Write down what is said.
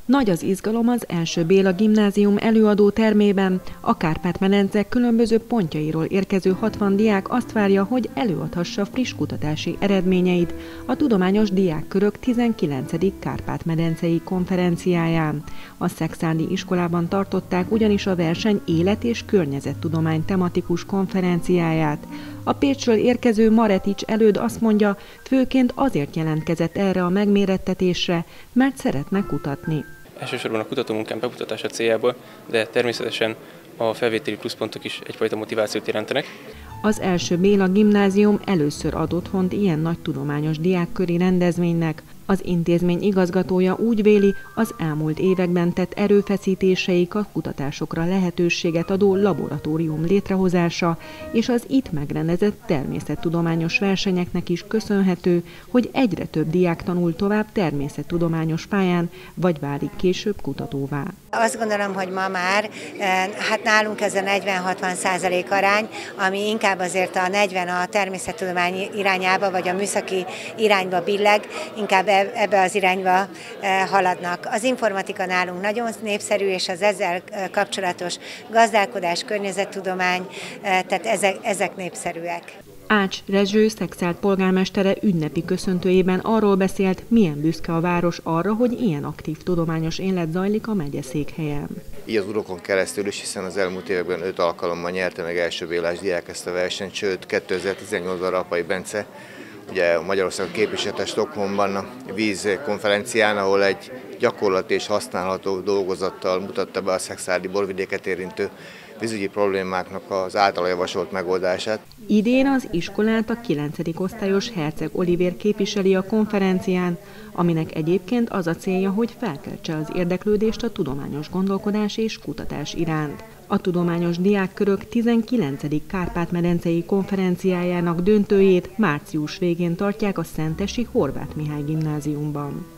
Nagy az izgalom az első Béla Gimnázium előadó termében. A Kárpát-medence különböző pontjairól érkező 60 diák azt várja, hogy előadhassa friss kutatási eredményeit a Tudományos Diákkörök 19. Kárpát-medencei konferenciáján. A Szekszárdi iskolában tartották ugyanis a verseny élet- és környezettudomány tematikus konferenciáját. A Pécsről érkező Maretics előd azt mondja, főként azért jelentkezett erre a megmérettetésre, mert szeretne kutatni. Elsősorban a kutatómunkám bemutatása céljából, de természetesen a felvételi pluszpontok is egyfajta motivációt jelentenek. Az első Béla Gimnázium először ad otthont ilyen nagy tudományos diákköri rendezvénynek. Az intézmény igazgatója úgy véli, az elmúlt években tett erőfeszítéseik a kutatásokra lehetőséget adó laboratórium létrehozása és az itt megrendezett természettudományos versenyeknek is köszönhető, hogy egyre több diák tanul tovább természettudományos pályán, vagy válik később kutatóvá. Azt gondolom, hogy ma már nálunk ez a 40-60% arány, ami inkább azért a 40 a természettudomány irányába, vagy a műszaki irányba billeg, inkább ebbe az irányba haladnak. Az informatika nálunk nagyon népszerű, és az ezzel kapcsolatos gazdálkodás, környezettudomány, tehát ezek népszerűek. Ács Rezső Szekszárd polgármestere ünnepi köszöntőjében arról beszélt, milyen büszke a város arra, hogy ilyen aktív tudományos élet zajlik a megyeszékhelyen. Így az urokon keresztül is, hiszen az elmúlt években 5 alkalommal nyerte meg első bélás diák ezt a versenyt, sőt 2018-ban Rapai Bence, ugye a Magyarország képviselete Stockholmban a víz konferencián, ahol egy gyakorlati és használható dolgozattal mutatta be a szekszárdi borvidéket érintő vízügyi problémáknak az általa javasolt megoldását. Idén az iskolát a 9. osztályos Herceg Olivér képviseli a konferencián, aminek egyébként az a célja, hogy felkeltse az érdeklődést a tudományos gondolkodás és kutatás iránt. A Tudományos Diákkörök 19. Kárpát-medencei konferenciájának döntőjét március végén tartják a szentesi Horváth Mihály Gimnáziumban.